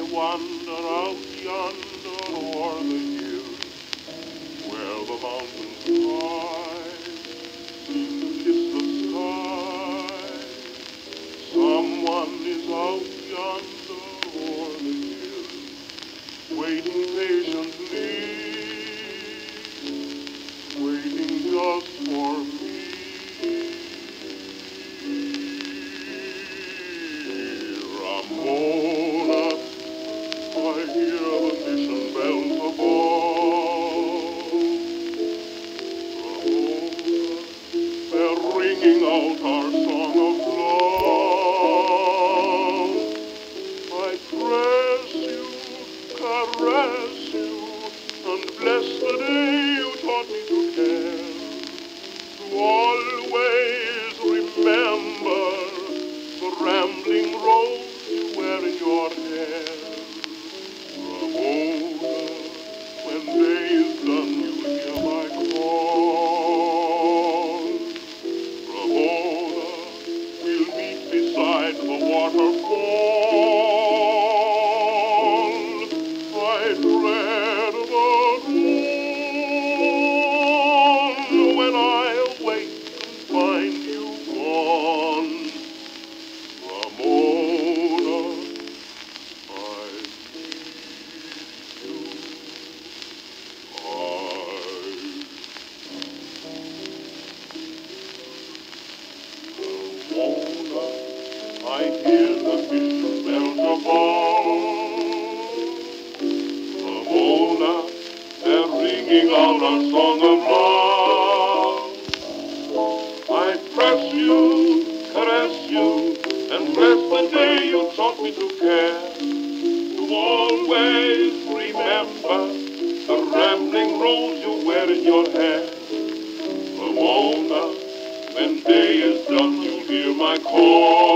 wander out yonder o'er the hills, where the mountains rise, seem to kiss the sky. Someone is out yonder o'er the hills, waiting patiently, waiting just for me. Ramona, I hear the mission bells above. Ramona, they're ringing out our song of love. I press you, caress you, and bless the day you taught me to care, to always remember the rambling road you wear in your hair. Ramona, when day is done, you'll hear my call. Ramona, we'll meet beside the waterfall. I dread the dawn when I awake and find you gone. Ramona, I need you. Ramona, I hear the mission bells above. Ramona, they're ringing out our song of love. I press you, caress you, and bless the day you taught me to care, to always remember the rambling rose you wear in your hair. Ramona, when day is done, you'll hear my call.